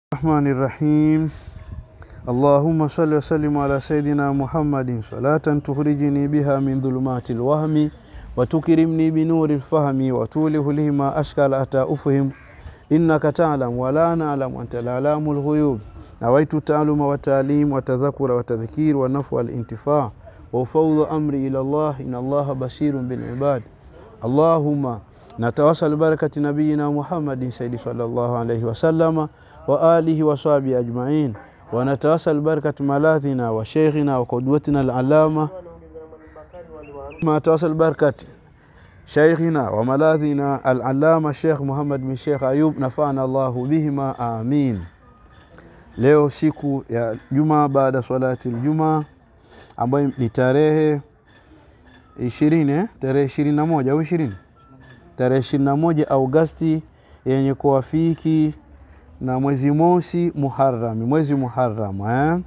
الرحمن الرحيم. اللهم صل وسلم على سيدنا محمد صلاة تخرجني بها من ظلمات الوهم وتكرمني بنور الفهم وتوله لي ما أشكال أتى أفهم إنك تعلم ولا نعلم أنت العلام الغيوب. نويت التعلم والتعليم وتذكر وتذكير والنفع والانتفاع وفوض أمري إلى الله إن الله بشير بالعباد. اللهم نتوسل بركة نبينا محمد سيد صلى الله عليه وسلم وآله وصحبه أجمعين، ونتوسل بركة ملاذنا وشيخنا وقدوتنا العلامة، ما توسل بركة شيخنا وملاذنا العلامة الشيخ محمد بن شيخ أيوب نفعنا الله بهما آمين. Leo siku ya Jumaa baada salati al-Jumaa ambayo ni tarehe 20 tarehe 21 au 20 tarehe 21 Agosti yenye kuafiki na mwezi mosi Muharram, mwezi Muharram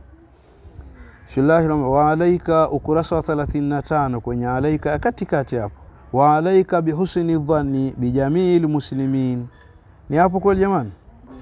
wa alaika ukurasa wa 35 kwenye alaika katikati hapo, wa alaika bihusni dhanni bijamil muslimin. Ni hapo kwa jamani,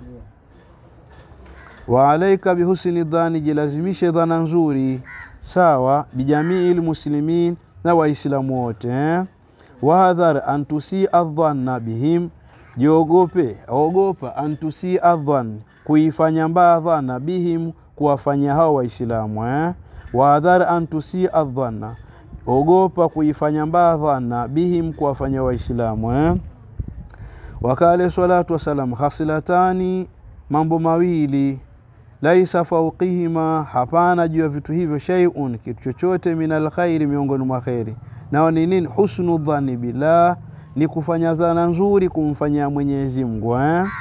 wa alaika bihusni dhanni, jilazimishe dhana nzuri sawa bijamil muslimin, na waislamu wote wa hadhar an tusi adhanna bihim, ogopa antusi adhan, kuifanya mbaya dhana bihim, kuwafanya hao waislamu wa hadhar antusi adhanna, ogopa kuifanya mbaya dhana bihim, kuwafanya waislamu wakale salatu wasalam khasilatani, mambo mawili laisa fawqihima, hapana juu ya vitu hivyo shay'un, kitu chochote minal khairi, miongoni mwa khairi. Nao ni nini? Husnu dhanni billah, ni kufanya dhana nzuri kumfanyia Mwenyezi Mungu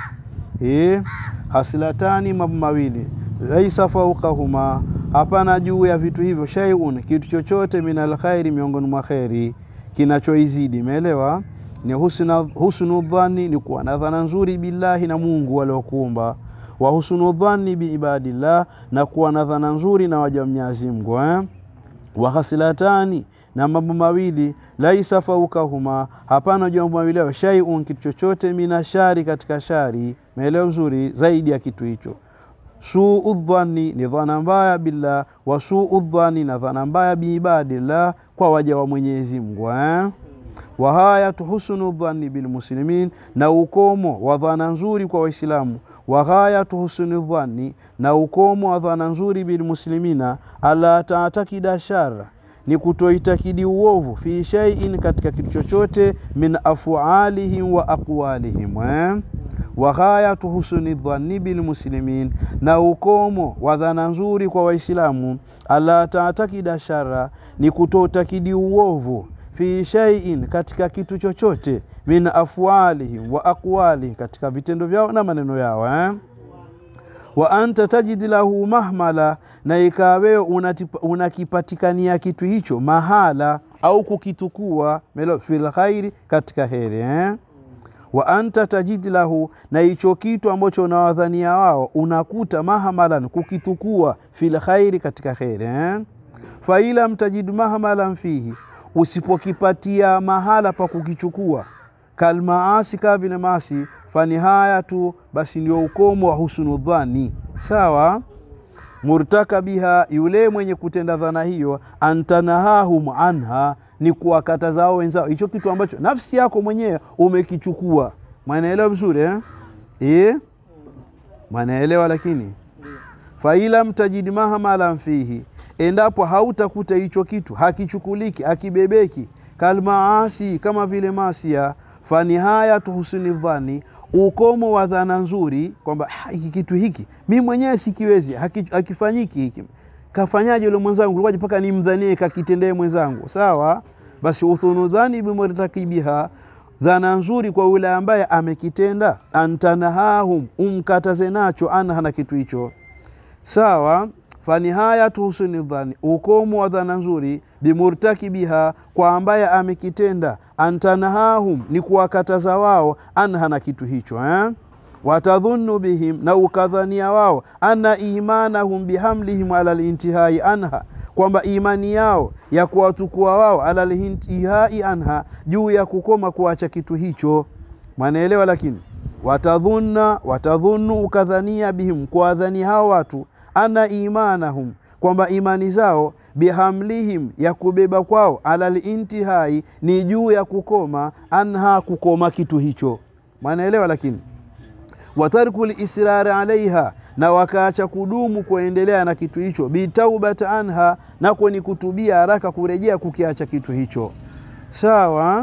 hasilatani, mambo mawili laisa fawqahuma, hapana juu ya vitu hivyo shay'un, kitu chochote minal khairi, miongoni mwa khairi, kinachoizidi. Umeelewa? Ni husnu dhanni, ni kuwa na dhana nzuri billahi, na Mungu aliokuumba, wa husnu dhanni bi ibadillah, na kuwa na dhana nzuri na waja wa Mwenyezi Mungu wa hasilatani, na mambo mawili laisa fawqahuma, hapana jambo mawili shay'un, kitu chochote mina shari, katika shari. Umeelewa vizuri? Zaidi ya kitu hicho. Su'u dhanni, ni dhana mbaya billah, wa su'u dhanni, na dhana mbaya bi ibadillah, kwa waja wa Mwenyezi Mungu wa hayatu husnu dhanni bil muslimin, na ukomo wa dhana nzuri kwa waislamu. Wa hayatu husnu dhanni, na ukomo wa dhana nzuri bil muslimina ala ta'takida sharra, ni kutoitakidi uovu fi shay'in, katika kitu chochote min af'alihim wa aqwalihim wa ghayatu husni dhanni bil muslimin, na ukomo wa dhana nzuri kwa waislamu ala ta'takida sharra, ni kutoitakidi uovu fi shay'in, katika kitu chochote min af'alihim wa aqwalihim, katika vitendo vyao na maneno yao wa anta tajid lahu mahmala, na ikawe unakipatikania kitu hicho mahala au kukitukua melo fil khairi, katika heri wa anta tajid lahu, na hicho kitu ambacho unawadhania wao unakuta mahmalan, kukitukua fil khairi, katika heri fa ila mtajid mahmalan fihi, usipokipatia mahala pa kukichukua kalmaasi, ka vile maasi, fanihayatu, basi ndio ukomo wa husnu dhanni sawa. Murtakabiha, yule mwenye kutenda dhana hiyo, antanahahum anha, ni kuwakataza wenzao hicho kitu ambacho nafsi yako mwenyewe umekichukua. Mnaelewa vizuri mnaelewa? Lakini fa ila mtajid mahamalan fihi, endapo hautakuta hicho kitu hakichukuliki, hakibebeki, kalmaasi, kama vile masia, fanihayatu husni dhanni, ukomo wa dhana nzuri, kwamba hiki kitu hiki mimi mwenyewe sikiwezi, hakifanyiki hiki, kafanyaje yule mwenzangu, ulikuwaje paka nimdhanie kakitendee mwenzangu sawa. Basi uthunu dhani bimurtakibiha, dhana nzuri kwa yule ambaye amekitenda, antanahahum, umkataze nacho, anha, na kitu hicho sawa. Fanihayatu husni dhanni, ukomo wa dhana nzuri bimurtakibiha, kwa ambaye amekitenda, antanahahum, ni kuwakataza wao, anha, na kitu hicho watadhunnu bihim, na ukadhania wao, anna imanahum bihamlihim ala al-intihai anha, kwamba imani yao ya kuwatukua wao ala al-intihai anha, juu ya kukoma kuacha kitu hicho. Manaelewa? Lakini watadhunnu ukadhania bihim kwa dhani hao watu ana imanahum kwamba imani zao bihamlihim ya kubeba kwao alal intihai ni juu ya kukoma anha kukoma kitu hicho. Manaelewa? Lakini watarkul israr alaiha na wakaacha kudumu kuendelea na kitu hicho bitaubata anha na ni kutubia haraka kurejea kukiacha kitu hicho. Sawa?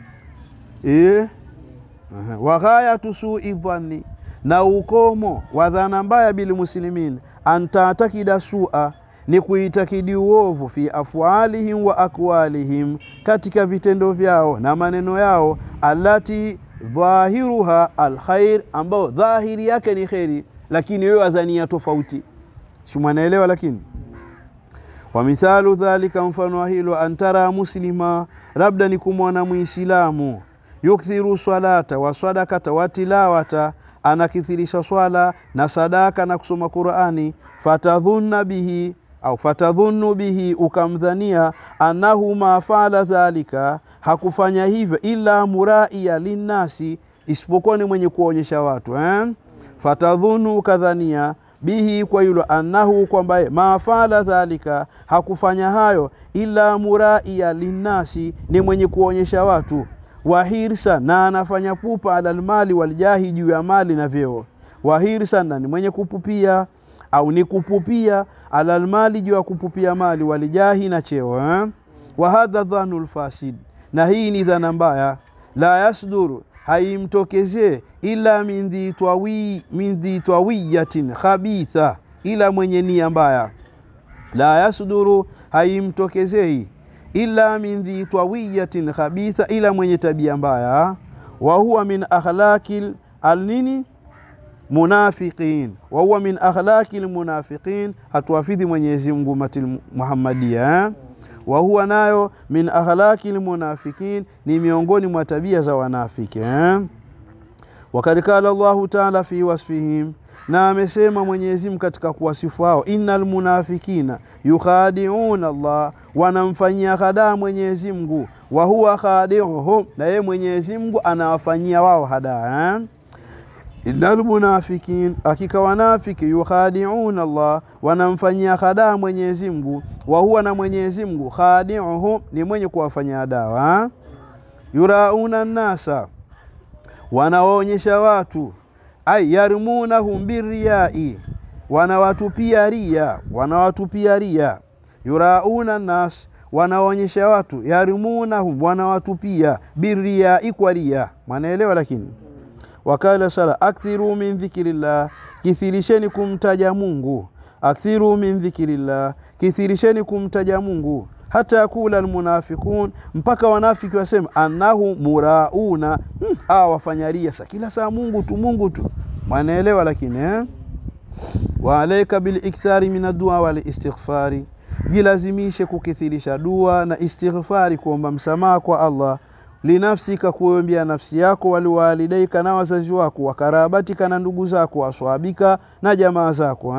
Wa ghayatu su'i dhanni na ukomo wa dhana mbaya bil muslimin anta takida su'a ni kuitakidi uovu fi afwalihim wa aqwalihim katika vitendo vyao na maneno yao allati dhahiruha alkhair ambao dhahiri yake ni khairi lakini wewe adhania tofauti. Shumanaelewa? Lakini wa mithalu dhalika mfano hilo antara muslima labda ni kumwona muislamu yukthiru salata wa sadaqata wa tilawata anakithirisha swala na sadaka na kusoma Qur'ani fatadhunnu bihi ukamdhania annahu ma fa'ala dhalika hakufanya hivyo illa muraiya linnasi isipokuwa ni mwenye kuonyesha watu fatadhunnu kadhania bihi kwa yule annahu kwamba ma fa'ala dhalika hakufanya hayo illa muraiya linnasi ni mwenye kuonyesha watu wahirsa na anafanya pupa alalmali waljahi juu ya mali na vyeo. Wahirsa na ni mwenye kupupia au ni kupupia alalmali juu ya kupupia mali walijahi na cheo. Wa hadha dhanul fasid na hii ni dhana mbaya la yasduru haimtokezee ila min dhi tawiyatin khabitha ila mwenye nia mbaya. La yasduru haimtokezei illa min dhi tawiyatin khabitha ila mwenye tabia mbaya. Wa huwa min akhlaqil alnini munafiqin wa huwa min akhlaqil munafiqin hatuafidhi Mwenyezi Mungu ummati Muhammadia. Wa huwa nayo min akhlaqil munafiqin ni miongoni mwa tabia za wanafiki. Wakad qala Allahu ta'ala fi wasfihim na amesema Mwenyezi Mungu katika kuwasifu hao innal munafikina yukhadi'una Allah wanamfanyia hadaa Mwenyezi Mungu wa huwa khadi'uhum na yeye Mwenyezi Mungu anawafanyia wao hadaa. Innal munafikin hakika wanafiki yukhadi'una Allah wanamfanyia hadaa Mwenyezi Mungu wa huwa na Mwenyezi Mungu khadi'uhum ni mwenye kuwafanyia hadaa. Yurauna nasa wanaonyesha watu ay yarmunahum birriyai wanawatupia ria yurauna nas wanaonyesha watu yarmunahum wanawatupia birriyai kwa ria. Manaelewa? Lakini wakala sala akthiru min dhikrillah kithirisheni kumtaja Mungu akthiru min dhikrillah kithirisheni kumtaja Mungu hata kula almunafiqun mpaka wanafiki wasema annahu murauna wafanyaria kila saa Mungu tu. Wanaelewa? Lakini wa alayka bil ikthari min ad-du'a wal istighfari jilazimishe kukithirisha dua na istighfari kuomba msamaha kwa Allah linafsika kuombea nafsi yako waliwalidaika na wazazi wako wakarabatika na ndugu zako waswabika na jamaa zako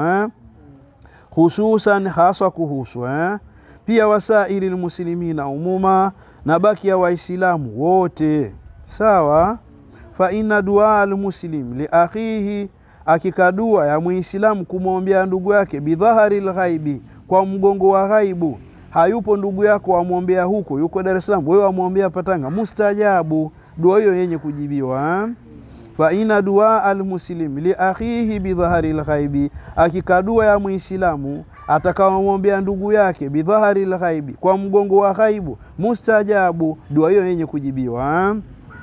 hususan hasa kuhusu pia wasairi muslimina umuma na baki ya waislamu wote. Sawa? Fa inna du'a al-muslim li akhihi hakika dua ya muislamu kumwombea ndugu yake bidhaharil ghaibi kwa mgongo wa ghaibu hayupo ndugu yako amwombea huko yuko Dar es Salaam wewe amwombea Patanga mustajabu dua hiyo yenye kujibiwa. Fa inna du'a al-muslim li akhihi bidhaharil ghaibi hakika dua ya muislamu atakaomwombea ndugu yake bidhaharil ghaibi kwa mgongo wa ghaibu mustajabu dua hiyo yenye kujibiwa.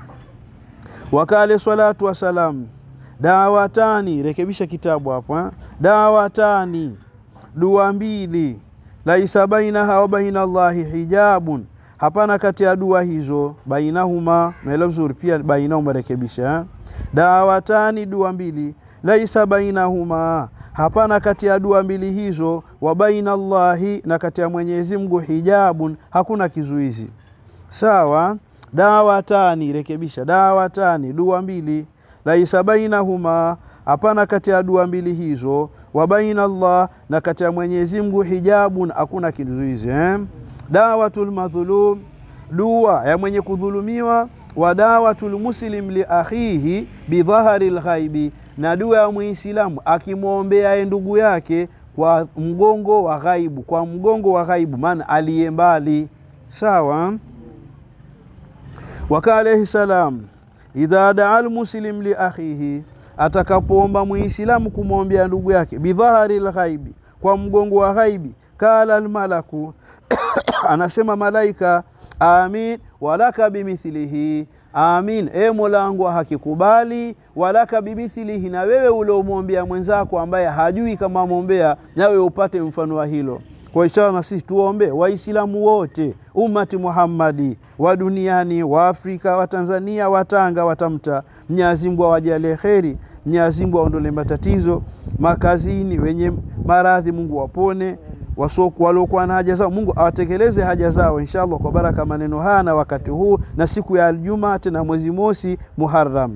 Wakale salatu wa salam dawatani rekebisha kitabu hapo dawatani dua mbili laisa bainaha wa baina Allahi hijabun hapana kati ya dua hizo bainahuma melazuri pia bainahuma rekebisha dawatani dua mbili laisa bainahuma hapana kati ya dua mbili hizo wa baina Allahi na kati ya Mwenyezi Mungu hijabun hakuna kizuizi. Sawa? Dawatani rekebisha dawatani dua mbili laisa bainahuma hapana kati ya dua mbili hizo wa baina Allah na kati ya Mwenyezi Mungu hijabun hakuna kizuizi. Dawatul madhulum dua ya mwenye kudhulumiwa wadawatul muslim li akhihi bidhaharil ghaibi, na dua ya muislamu akimwombea ndugu yake kwa mgongo wa ghaibu, kwa mgongo wa ghaibu maana aliye mbali. Sawa. Waka alayhi salam idha daa almuslim li akhihi, atakapoomba muislamu kumwombea ndugu yake bidhaharil ghaibi, kwa mgongo wa ghaibi, kala almalaku anasema malaika, amin walaka bimithlihi, amin e Mola wangu hakikubali, walaka bimithlihi, na wewe uliomwombea mwenzako ambaye hajui kama muombea, na wewe upate mfano wa hilo. Kwa inshallah na sisi tuombe waislamu wote ummati Muhammadi wa duniani, wa Afrika, wa Tanzania, wa Tanga, wa Tamta. Mwenyezi Mungu awajalie kheri, Mwenyezi Mungu aondolee matatizo makazini, wenye maradhi Mungu wapone, wasoku waliokuwa na haja zao Mungu awatekeleze haja zao inshallah, kwa baraka maneno haya na wakati huu na siku ya Ijumaa tena mwezi mosi Muharram.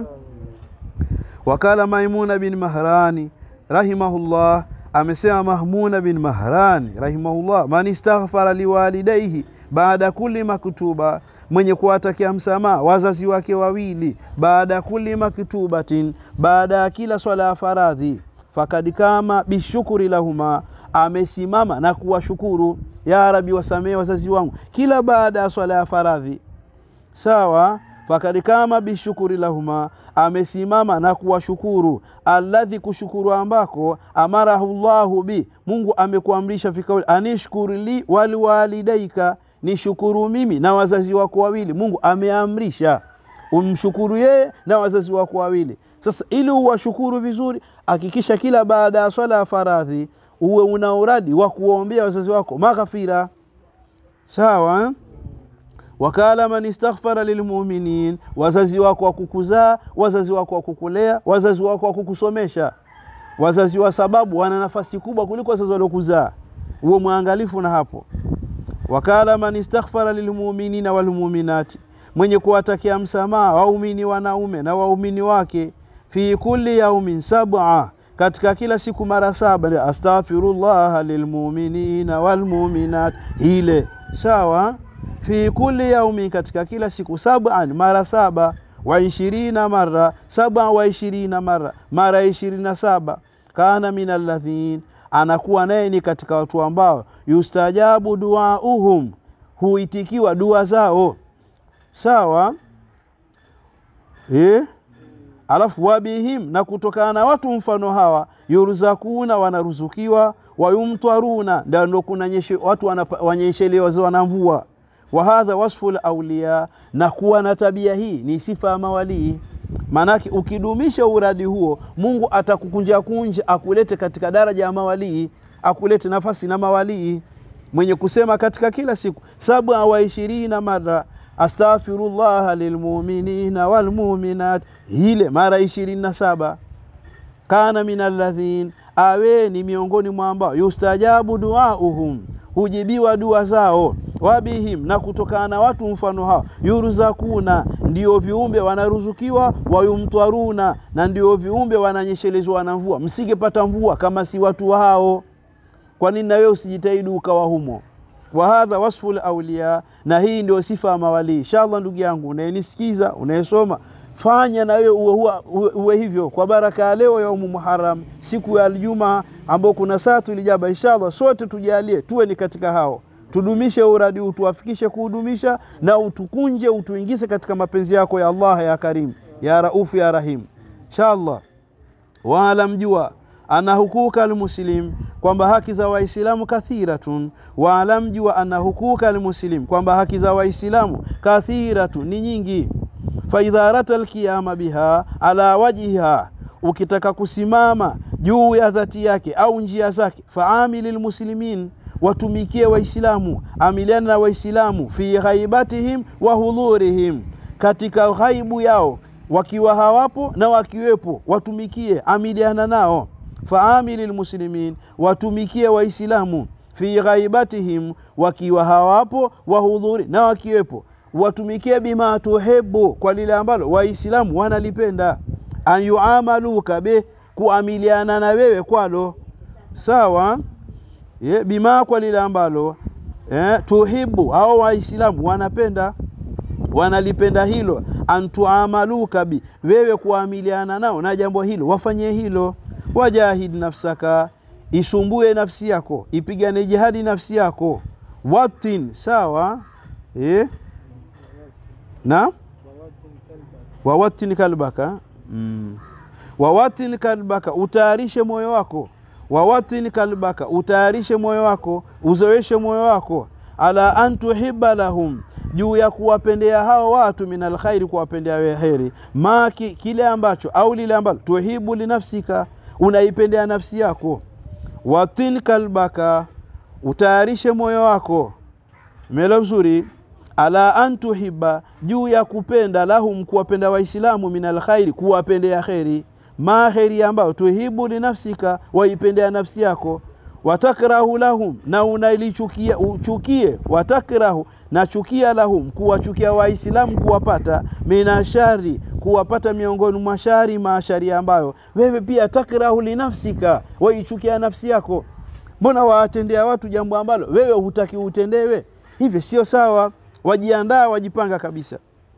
Wakala Maimuna bin Mahrani rahimahullah, amesema Mahmuna bin Mahrani rahimahullah, man istaghfara liwalidayhi baada kulli maktuba, mwenye kuwatakia msamaha wazazi wake wawili baada kulli maktubatin, baada kila swala ya faradhi, fakad kama bishukuri lahuma, amesimama na kuwashukuru. Ya Rabbi wasamee wazazi wangu kila baada ya swala ya faradhi. Sawa. Fakad kama bishukuri lahuma, amesimama na kuwashukuru. Alladhi, kushukuru ambako amarahu Allahu bi, Mungu amekuamrisha fikauli anishkuru li wali walidaika, nishukuru mimi na wazazi wako wawili. Mungu ameamrisha umshukuru yeye na wazazi wako wawili. Sasa ili uwashukuru vizuri, hakikisha kila baada ya swala ya faradhi uwe una uradi wa kuombea wazazi wako maghfira. Sawa. Wakala man istaghfara lilmu'minin, wazazi wako wakukuzaa, wazazi wako wakukulea, wazazi wako wakukusomesha, wazazi wa sababu wana nafasi kubwa kuliko wazazi waliokuzaa, uwe muangalifu na hapo. Wakala man istaghfara lilmu'minina walmu'minati, mwenye kuwatakia msamaha waumini wanaume na waumini wake, fi kulli yaumin sab'a, katika kila siku mara 7, astaghfirullah lilmu'minina walmu'minat ile. Sawa. Fi kulli yaumi, katika kila siku 7 mara 7, wa 20 mara 7 wa 20 mara 27, kana minal ladhin, anakuwa naye ni katika watu ambao yustajabu duauhum, huitikiwa dua zao. Sawa. Alafu wabihim, na kutokana na watu mfano hawa, yurzakuna, wanaruzukiwa, wayumtwaruna, ndio kuna watu wanyeshelewa na mvua. Wa hadha wasful awliya, na kuwa na tabia hii ni sifa ya mawalii. Manake ukidumisha uradi huo, Mungu atakukunja akulete katika daraja ya mawalii, akulete nafasi na mawalii. Mwenye kusema katika kila siku 27 mara astaghfirullah lilmu'minina walmu'minat, ile mara 27, kana minal ladhin, awe ni miongoni mwa ambao yustajabu duauhum, hujibiwa dua zao, wabihim, na kutokana na watu mfano hao, yurzakuna, ndio viumbe wanaruzukiwa, wayumtwaruna, na ndio viumbe wananyeshelezwa na mvua. Msingepata mvua kama si watu hao. Kwa nini na wewe usijitahidi ukawa humo? Wa hadha wasful awliya, na hii ndio sifa ya mawali. Inshallah ndugu yangu unayenisikiza, unayesoma, fanya na wewe uwe hivyo kwa baraka leo ya Muharram, siku ya Ijumaa ambao kuna saatu ilijaba. Inshallah sote tujalie tuwe ni katika hao, tudumishe uradi, utuafikishe kuhudumisha, na utukunje, utuingize katika mapenzi yako ya Allah ya Karim ya Rauf ya Rahim inshallah. Wala mjua ana hukuka almuslim, kwamba haki za waislamu kathiratun. Wala mjua ana hukuka almuslim, kwamba haki za waislamu kathiratun, ni nyingi. Fa idha ratal qiyama biha ala wajhiha, ukitaka kusimama juu ya dhati yake au njia zake, faamilil muslimin, watumikie waislamu, amiliana na waislamu, fi ghaibatihim wa hudhurihim, katika ghaibu yao wakiwa hawapo na wakiwepo, watumikie, amiliana nao. Faamilil muslimin, watumikie waislamu, fi ghaibatihim, wakiwa hawapo, wa hudhuri, na wakiwepo, watumikie bima tuhibbu, kwa lile ambalo waislamu wanalipenda, an yuamaluka be, kuamiliana na wewe kwalo. Sawa. Bima, kwa lile ambalo tuhibbu, au waislamu wanapenda. wanalipenda hilo, antuamaluka bi, wewe kuamiliana nao na jambo hilo, wafanye hilo. Wajahid nafsaka, isumbue nafsi yako, ipigane jihadi nafsi yako. Watin, sawa na wawatin kalbaka, wawatin kalbaka, utayarishe moyo wako. Wawatin kalbaka, utayarishe moyo wako, uzoeshe moyo wako. Ala antuhibba lahum, juu ya kuwapendea hao watu, minal khairi, kuwapendea waheri, kile ambacho au lile ambalo tuhibu linafsika, unaipendea nafsi yako. Watin kalbaka, utayarishe moyo wako. Melo mzuri. Ala antuhibba, juu ya kupenda, lahum, kuwapenda waislamu, minal khairi, kuwapendea khairi, kheri ambao tuhibu linafsika, waipendea nafsi yako. Watakrahu lahum, na unailichukia, uchukie. Watakrahu, na chukia, lahum, kuwachukia waislamu, kuwapata, minashari, kuwapata miongoni mwa shari, mashari ambayo wewe pia takrahu linafsika, waichukia nafsi yako. Mbona waatendea watu jambo ambalo wewe hutaki utendewe? Hivi sio sawa. Wajiandaa, wajipanga kabisa.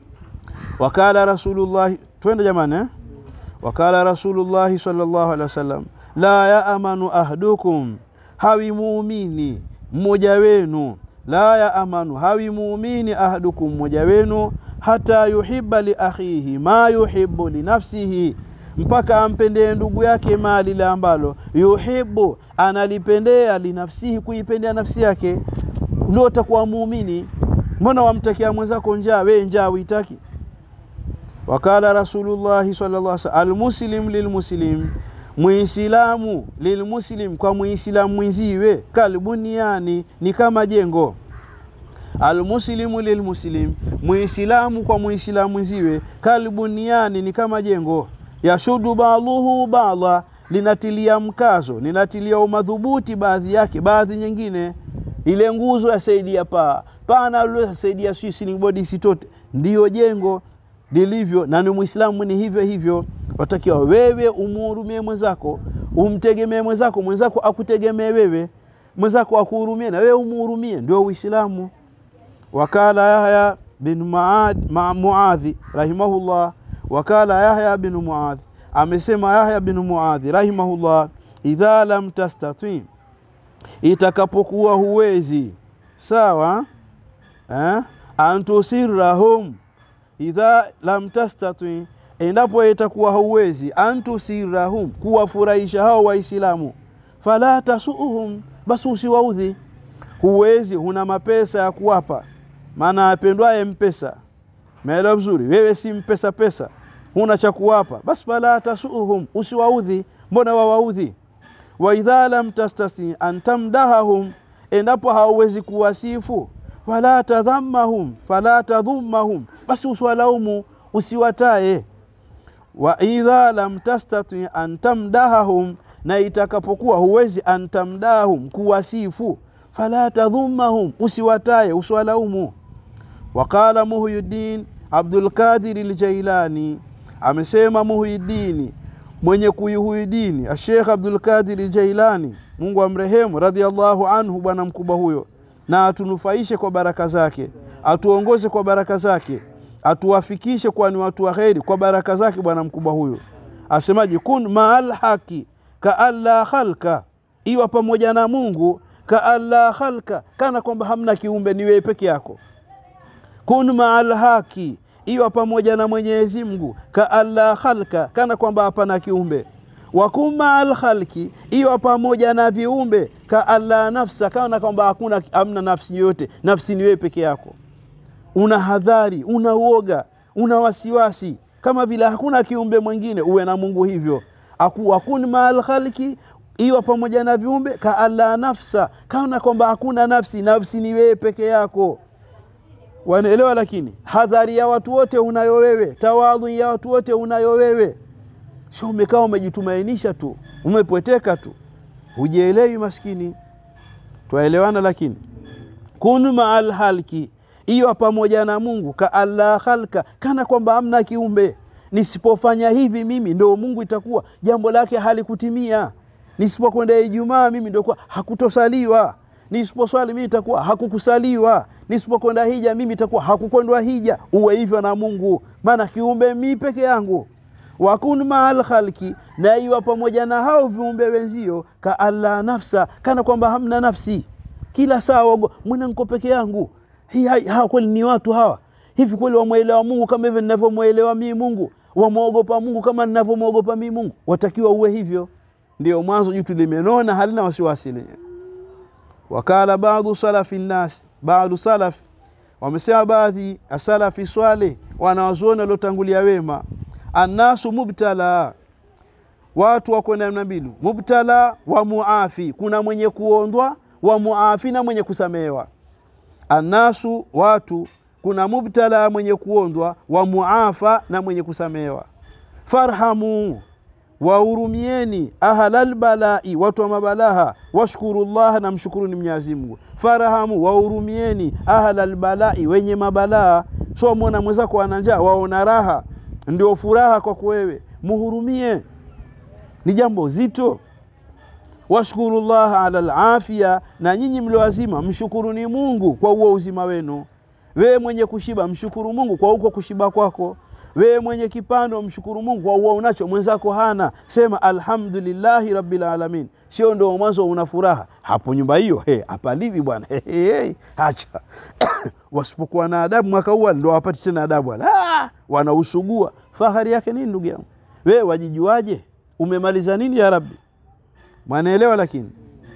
Wakala Rasulullah, twende jamani Wakala Rasulullah sallallahu alaihi wasallam, la ya amanu ahdukum, hawi muumini mmoja wenu. La ya amanu, hawi muumini ahdukum, mmoja wenu, hata yuhibba li akhihi ma yuhibbu li nafsihi, mpaka ampendee ndugu yake mali la ambalo yuhibbu, analipendea, li nafsihi, kuipendea nafsi yake. Ndio utakuwa muumini. Mbona wamtakia mwenzako njaa, wewe njaa uitaki? Wakala Rasulullah sallallahu alaihi wasallam, almuslim lilmuslim, muislamu lilmuslim, kwa muislamu mwenziwe, kalbuniani, ni kama jengo. Almuslimu lilmuslim, muislamu kwa muislamu mwenziwe, kalbuniani, ni kama jengo. Yashudu ba'dhuhu ba'dha, linatilia mkazo, linatilia umadhubuti baadhi yake baadhi nyingine. Ile nguzo yasaidia pana yasaidia ceiling board sitote, ndio jengo dilivyo. Na ni muislamu ni hivyo hivyo. Watakiwa wewe umhurumie mwenzako, umtegemee mwenzako, mwenzako akutegemee wewe, mwenzako akuhurumie na wewe umhurumie, ndio Uislamu. Wakala Yahya bin Muadhi rahimahullah, wakala Yahya bin Muadhi, amesema Yahya bin Muadhi rahimahullah, idha lam tastati, itakapokuwa huwezi, sawa antusirrahum, idha lam tastati, endapo itakuwa huwezi, antusirrahum, kuwafurahisha hao waislamu, fala tasuhum, basi usiwaudhi. Huwezi, huna mapesa ya kuwapa, maana apendwaye mpesa. Maelewa vizuri, wewe si mpesa pesa, huna cha kuwapa, basi fala tasuhum, usiwaudhi. Mbona wawaudhi? Wa idha lam tastati an tamdahum, endapo hauwezi kuwasifu, wala tadhammahum, fala tadhummahum, basi usiwalaumu, usiwatae. Wa idha lam tastati an tamdahum, na itakapokuwa huwezi antamdahum, kuwasifu, fala tadhummahum, usiwatae, usiwalaumu. Wakala Muhyiddin Abdul Qadir al-Jailani, amesema Muhyiddin, mwenye kuyuhidini, Sheikh Abdul Qadir al-Jailani, Mungu amrehemu, radhiallahu anhu, bwana mkubwa huyo, na atunufaishe kwa baraka zake, atuongoze kwa baraka zake, atuwafikishe kwa ni watu wa kheri kwa baraka zake bwana mkubwa huyo. Asemaje? Kun ma'al haqi ka alla khalqa, iwa pamoja na Mungu, ka alla khalqa, kana kwamba hamna kiumbe, ni wewe peke yako. Kun ma'al haqi, iwa pamoja na Mwenyezi Mungu, ka alla khalqa, kana kwamba hapana kiumbe. Wa kun ma'al khalqi, iwa pamoja na viumbe, ka alla nafsa, kana kwamba hamna nafsi yote, nafsi ni wewe peke yako. Una hadhari, una uoga, una wasiwasi, kama vile hakuna kiumbe mwingine, uwe na Mungu hivyo. Akun ma'al khalqi, iwa pamoja na viumbe, ka alla nafsa, kana kwamba hakuna nafsi, nafsi ni wewe peke yako. Wanaelewa? Lakini hadhari ya watu wote unayo wewe, tawadhu ya watu wote unayo wewe. Sio umekaa umejitumainisha tu, umepweteka tu, hujielewi maskini. Tuelewana? Lakini kun ma'al khalqi, iyo pamoja na Mungu, ka alla khalqa, kana kwamba hamna kiumbe. Nisipofanya hivi mimi ndio Mungu itakuwa jambo lake halikutimia. Nisipokwenda Ijumaa mimi ndio kwa hakutosaliwa. Nisiposwali mimi itakuwa hakukusaliwa. nisipokwenda hija mimi itakuwa hakukwenda hija. Uwe hivyo na Mungu, maana kiumbe mimi peke yangu. Wakun ma'al khalqi, na iwa pamoja na hao viumbe wenzio, ka alla nafsa, kana kwamba hamna nafsi. Kila saa wago mwana niko peke yangu. Hawa kweli ni watu hawa? Hivi kweli wamuelewa Mungu kama hivi ninavyomuelewa mimi Mungu? Wamuogopa Mungu kama ninavyomuogopa mimi Mungu? Watakiwa uwe hivyo. Ndio mwanzo jitu limenona halina wasiwasi lenyewe. Wakala baadhi salafi nas, baadhi salaf wamesema baadhi asalafi swale wanawazuoni waliotangulia wema, annasu mubtala, watu wako namna mbili, mubtala wa muafi, kuna mwenye kuondwa, wa muafi na mwenye kusamehewa. Annasu watu, kuna mubtala mwenye kuondwa, wa muafa na mwenye kusamehewa. Farhamu, wahurumieni ahlal balai, watu wa mabalaha, washkurullah, na mshukuruni Mwenyezi Mungu. Farhamu, wahurumieni ahlal balai, wenye mabalaha. So muona mwenzako ana njaa waona raha, ndio furaha kwa wewe, muhurumie, ni jambo zito. Washkurullah ala al-afia, na nyinyi mliowazima mshukuruni Mungu kwa huo uzima wenu. Wewe mwenye kushiba mshukuru Mungu kwa huko kushiba kwako. Wewe mwenye kipando mshukuru Mungu kwa huo unacho mwenzako hana. Sema alhamdulillahi rabbil alamin. Sio ndio mwanzo una furaha hapo nyumba hiyo, hapalivi bwana, acha. Wasipokuwa na adabu mwaka huu ndio wapati tena adabu wala wanausugua. Fahari yake nini ndugu yangu? Wewe wajijuaje? Umemaliza nini ya Rabbi? Mwanaelewa? Lakini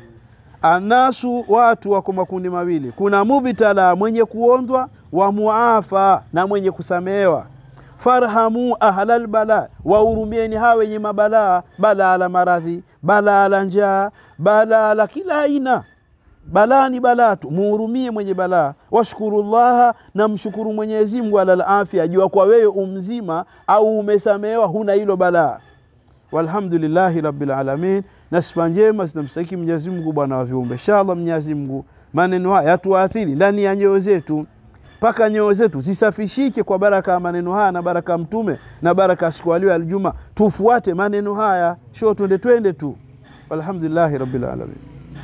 anasu, watu wako makundi mawili, kuna mubtala mwenye kuondwa, wa muafa na mwenye kusamehewa. Farhamu ahlal bala, wahurumieni hawa wenye mabala, bala la maradhi, bala la njaa, bala la kila aina. Bala ni bala tu, muhurumie mwenye bala. Washkurullaha, na mshukuru Mwenyezi Mungu ala al-afia, jua kwa wewe umzima au umesamehewa huna hilo bala. Walhamdulillahi rabbil alamin. Nasifa njema zinamstahiki Mwenyezi Mungu bwana wa viumbe. Inshallah Mwenyezi Mungu maneno haya yatuathiri ndani ya nyoyo zetu, paka nyoyo zetu zisafishike kwa baraka ya maneno haya na baraka mtume na baraka siku aliyo aljuma. Tufuate maneno haya, sio twende tu. Walhamdulillahi rabbil alamin.